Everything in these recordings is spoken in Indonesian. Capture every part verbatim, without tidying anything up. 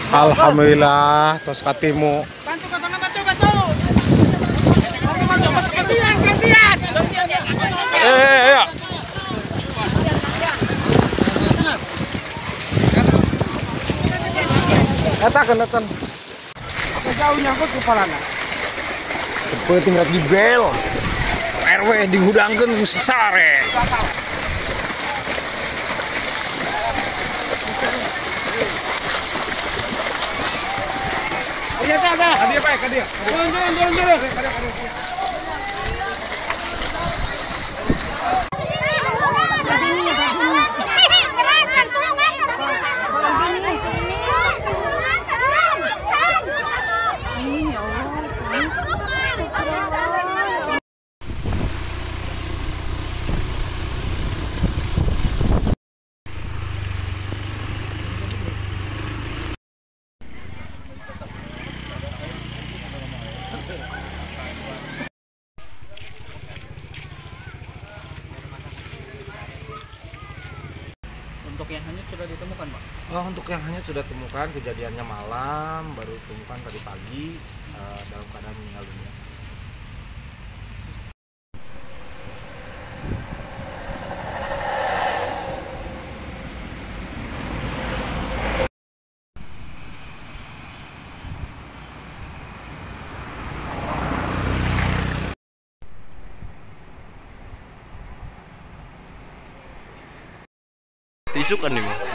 Alhamdulillah tos katimu. Bantu bantu bantu bantu. Gantian gantian. Eh ya. Eta kenetan. Jauh nyangkut kepalana. Penting rek di bel. R W dihudangkeun ku sare. Iya tak ada. Dia Pak, dia. Turun turun turun turun. Untuk yang hanyut sudah ditemukan, Pak? Oh, untuk yang hanyut sudah ditemukan, kejadiannya malam, baru ditemukan tadi pagi uh, dalam keadaan meninggal dunia. Tisu kan nih, Pak?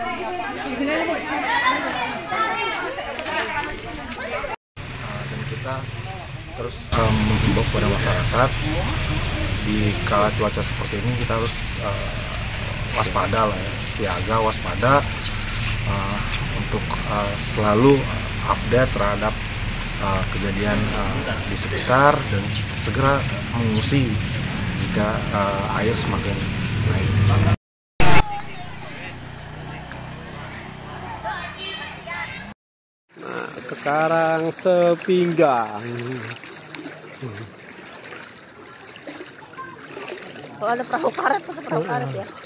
Dan kita terus um, menghimbau kepada masyarakat di kala cuaca seperti ini kita harus uh, waspada lah ya, siaga, waspada uh, untuk uh, selalu update terhadap uh, kejadian uh, di sekitar dan segera mengungsi jika uh, air semakin naik. Sekarang sepinggang. Kalau ada perahu karet, pakai perahu karet ya.